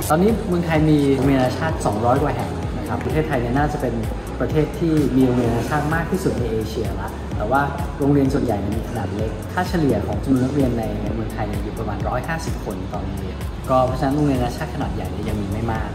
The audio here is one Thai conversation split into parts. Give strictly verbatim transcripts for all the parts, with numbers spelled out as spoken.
ตอนนี้เมืองไทยมีโรงเรียนนานาชาติสองร้อยกว่าแห่งนะครับประเทศไทยเนี่ยน่าจะเป็นประเทศที่มีโรงเรียนนานาชาติมากที่สุดในเอเชียละแต่ว่าโรงเรียนส่วนใหญ่มีขนาดเล็กค่าเฉลี่ยของจำนวนนักเรียนในเมืองไทยอยู่ประมาณหนึ่งร้อยห้าสิบคนต่อโรงเรียนก็เพราะฉะนั้นโรงเรียนนานาชาติขนาดใหญ่ยังมีไม่มาก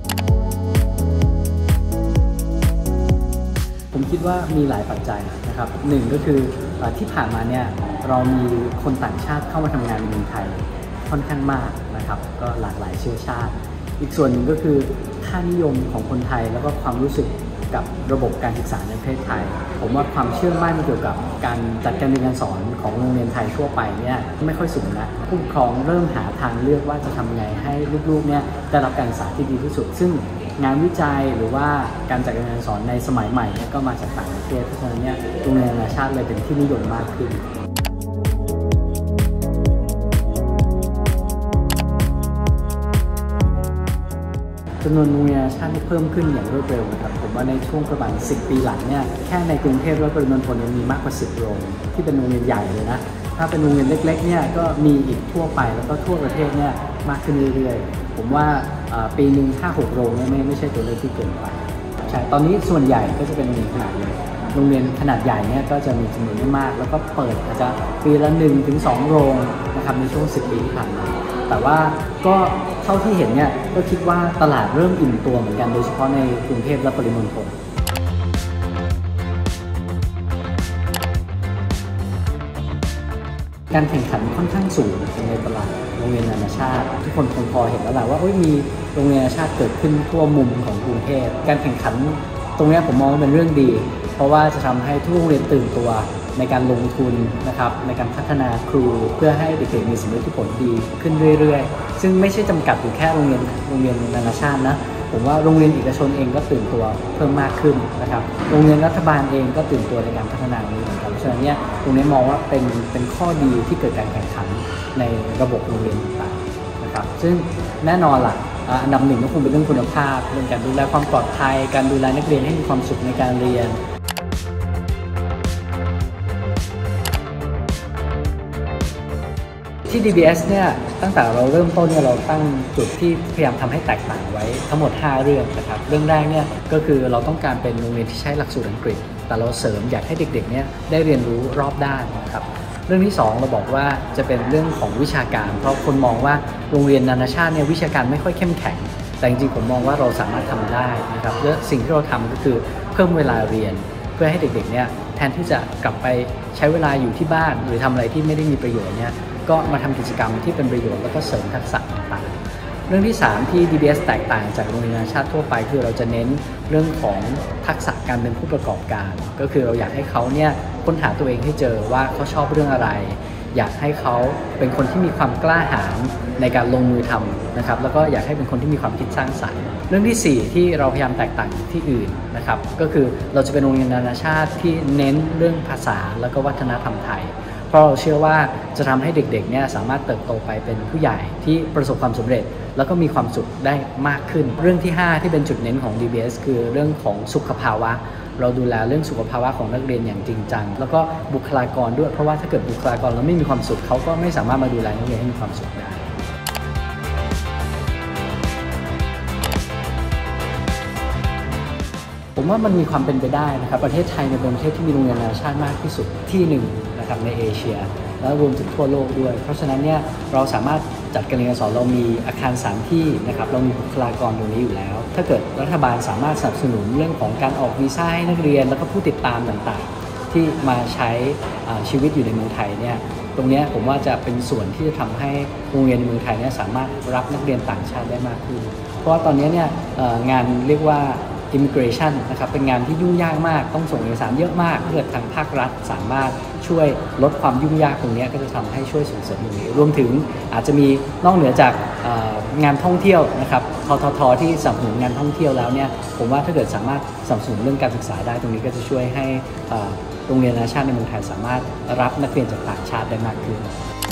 ผมคิดว่ามีหลายปัจจัยนะครับหนึ่งก็คือที่ผ่านมาเนี่ยเรามีคนต่างชาติเข้ามาทำงานในเมืองไทยค่อนข้างมากนะครับก็หลากหลายเชื้อชาติอีกส่วนหนึ่งก็คือค่านิยมของคนไทยแล้วก็ความรู้สึกกับระบบการศึกษาในประเทศไทยผมว่าความเชื่อมั่นเกี่ยวกับการจัดการเรียนการสอนของโรงเรียนไทยทั่วไปเนี่ยไม่ค่อยสูงนะผู้ปกครองเริ่มหาทางเลือกว่าจะทำไงให้ลูกๆเนี่ยได้รับการศึกษาที่ดีที่สุดซึ่งงานวิจัยหรือว่าการจัดการเรียนการสอนในสมัยใหม่เนี่ยก็มาจากต่างประเทศเพราะฉะนั้นเนี่ยโรงเรียนนานาชาติเลยเป็นที่นิยมมากขึ้นจำนวนโรงเรียนนานาชาติที่เพิ่มขึ้นอย่างรวดเร็วนะครับผมว่าในช่วงประมาณสิบปีหลังเนี่ยแค่ในกรุงเทพและปริมณฑลยังมีมากกว่าสิบโรงที่เป็นโรงเรียนใหญ่เลยนะถ้าเป็นโรงเรียนเล็กๆเนี่ยก็มีอีกทั่วไปแล้วก็ทั่วประเทศเนี่ยมากขึ้นเรื่อยๆผมว่าปีหนึ่งห้าหกโรงเนี่ยไม่ไม่ใช่ตัวเลขที่เกินไปใช่ตอนนี้ส่วนใหญ่ก็จะเป็นโรงเรียนขนาดใหญ่โรงเรียนขนาดใหญ่เนี่ยก็จะมีจำนวนไม่มากแล้วก็เปิดอาจจะปีละหนึ่งถึงสองโรงนะครับในช่วงสิบปีที่ผ่านมาแต่ว่าก็เท่าที่เห็นเนี่ยก็คิดว่าตลาดเริ่มอิ่มตัวเหมือนกันโดยเฉพาะในกรุงเทพและปริมณฑลการแข่งขันค่อนข้างสูงในตลาดโรงเรียนนานาชาติทุกคนคงพอเห็นแล้วแหละว่ามีโรงเรียนนานาชาติเกิดขึ้นทั่วมุมของกรุงเทพการแข่งขันตรงนี้ผมมองว่าเป็นเรื่องดีเพราะว่าจะทำให้ทุกโรงเรียนตื่นตัวในการลงทุนนะครับในการพัฒนาครูเพื่อให้เด็กๆมีสมรรถผลดีขึ้นเรื่อยๆซึ่งไม่ใช่จำกัดอยู่แค่โรงเรียนโรงเรียนนานาชาตินะผมว่าโรงเรียนเอกชนเองก็ตื่นตัวเพิ่มมากขึ้นนะครับโรงเรียนรัฐบาลเองก็ตื่นตัวในการพัฒนานี้เหมือนกันเพราะฉะนั้นเนี่ยตรงนี้มองว่าเป็นเป็นข้อดีที่เกิดการแข่งขันในระบบโรงเรียนต่างๆนะครับซึ่งแน่นอนล่ะอันดับหนึ่งก็คงเป็นเรื่องคุณภาพเรื่องการดูแลความปลอดภัยการดูแลนักเรียนให้มีความสุขในการเรียนที่ ดี บี เอส เนี่ยตั้งแต่เราเริ่มต้นเนี่ยเราตั้งจุดที่พยายามทำให้แตกต่างไว้ทั้งหมดห้าเรื่องนะครับเรื่องแรกเนี่ยก็คือเราต้องการเป็นโรงเรียนที่ใช้หลักสูตรอังกฤษแต่เราเสริมอยากให้เด็กๆเนี่ยได้เรียนรู้รอบด้านนะครับเรื่องที่สองเราบอกว่าจะเป็นเรื่องของวิชาการเพราะคนมองว่าโรงเรียนนานาชาติเนี่ยวิชาการไม่ค่อยเข้มแข็งแต่จริงๆผมมองว่าเราสามารถทำได้นะครับและสิ่งที่เราทำก็คือเพิ่มเวลาเรียนเพื่อให้เด็กๆเนี่ยแทนที่จะกลับไปใช้เวลาอยู่ที่บ้านหรือทำอะไรที่ไม่ได้มีประโยชน์เนี่ยก็มาทำกิจกรรมที่เป็นประโยชน์แล้วก็เสริมทักษะต่างๆเรื่องที่สามที่ ดี บี เอส แตกต่างจากโรงเรียนนานาชาติทั่วไปคือเราจะเน้นเรื่องของทักษะการเป็นผู้ประกอบการก็คือเราอยากให้เขาเนี่ยค้นหาตัวเองให้เจอว่าเขาชอบเรื่องอะไรอยากให้เขาเป็นคนที่มีความกล้าหาญในการลงมือทำนะครับแล้วก็อยากให้เป็นคนที่มีความคิดสร้างสรรค์เรื่องที่สี่ที่เราพยายามแตกต่างที่อื่นนะครับก็คือเราจะเป็นโรงเรียนนานาชาติที่เน้นเรื่องภาษาแล้วก็วัฒนธรรมไทยเพราะเราเชื่อว่าจะทำให้เด็กๆเนี่ยสามารถเติบโตไปเป็นผู้ใหญ่ที่ประสบความสำเร็จแล้วก็มีความสุขได้มากขึ้นเรื่องที่ห้าที่เป็นจุดเน้นของ ดี บี เอส คือเรื่องของสุขภาวะเราดูแลเรื่องสุขภาวะของนักเรียนอย่างจริงจังแล้วก็บุคลากรด้วยเพราะว่าถ้าเกิดบุคลากรเราไม่มีความสุขเขาก็ไม่สามารถมาดูแลนักเรียนให้มีความสุขได้ผมว่ามันมีความเป็นไปได้นะครับประเทศไทยเป็นประเทศที่มีโรงเรียนนานาชาติมากที่สุดที่หนึ่งนะครับในเอเชียและรวมถึงทั่วโลกด้วยเพราะฉะนั้นเนี่ยเราสามารถจัดการเรียนการสอนเรามีอาคารสามที่นะครับเรามีบุคลากรตรงนี้อยู่แล้วถ้าเกิดรัฐบาลสามารถสนับสนุนเรื่องของการออกวีซ่าให้นักเรียนแล้วก็ผู้ติดตามต่างๆที่มาใช้ชีวิตอยู่ในเมืองไทยเนี่ยตรงนี้ผมว่าจะเป็นส่วนที่จะทำให้โรงเรียนในเมืองไทยเนี่ยสามารถรับนักเรียนต่างชาติได้มากขึ้นเพราะว่าตอนนี้เนี่ยงานเรียกว่าimmigration นะครับเป็นงานที่ยุ่งยากมากต้องส่งเอกสารเยอะมากถ้าเกิดทางภาครัฐสามารถช่วยลดความยุ่งยากตรงนี้ก็จะทำให้ช่วยส่งเสริมตรงนี้รวมถึงอาจจะมีนอกเหนือจากงานท่องเที่ยวนะครับทททที่สนับสนุนงานท่องเที่ยวแล้วเนี่ยผมว่าถ้าเกิดสามารถสนับสนุนเรื่องการศึกษาได้ตรงนี้ก็จะช่วยให้โรงเรียนนานาชาติในเมืองไทยสามารถรับนักเรียนจากต่างชาติได้มากขึ้น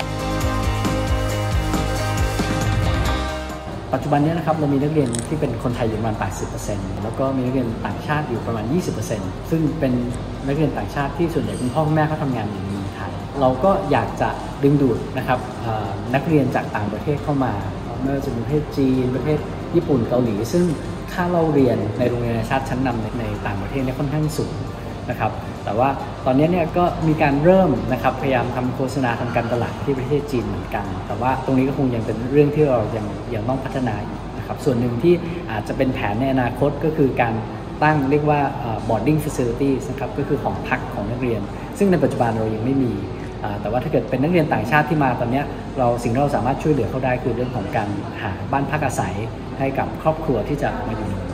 ปัจจุบันนี้นะครับเรามีนักเรียนที่เป็นคนไทยอยู่ประมาณ แปดสิบเปอร์เซ็นต์ แล้วก็มีนักเรียนต่างชาติอยู่ประมาณ ยี่สิบเปอร์เซ็นต์ ซึ่งเป็นนักเรียนต่างชาติที่ส่วนใหญ่คุณพ่อคุณแม่เขาทำงานอยู่ในเมืองไทยเราก็อยากจะดึงดูดนะครับนักเรียนจากต่างประเทศเข้ามาไม่ว่าจะเป็นประเทศจีนประเทศญี่ปุ่นเกาหลีซึ่งค่าเล่าเรียนในโรงเรียนนานาชาติชั้นนำในในต่างประเทศเนี่ยค่อนข้างสูงนะครับแต่ว่าตอนนี้เนี่ยก็มีการเริ่มนะครับพยายามทำโฆษณาทางการตลาดที่ประเทศจีนเหมือนกันแต่ว่าตรงนี้ก็คงยังเป็นเรื่องที่เรายังยังต้องพัฒนาอยู่นะครับส่วนหนึ่งที่อาจจะเป็นแผนในอนาคตก็คือการตั้งเรียกว่า boarding facilities นะครับก็คือหอพักของนักเรียนซึ่งในปัจจุบันเรายังไม่มีแต่ว่าถ้าเกิดเป็นนักเรียนต่างชาติที่มาตอนนี้เราสิ่งที่เราสามารถช่วยเหลือเขาได้คือเรื่องของการหาบ้านพักอาศัยให้กับครอบครัวที่จะมาอยู่ใน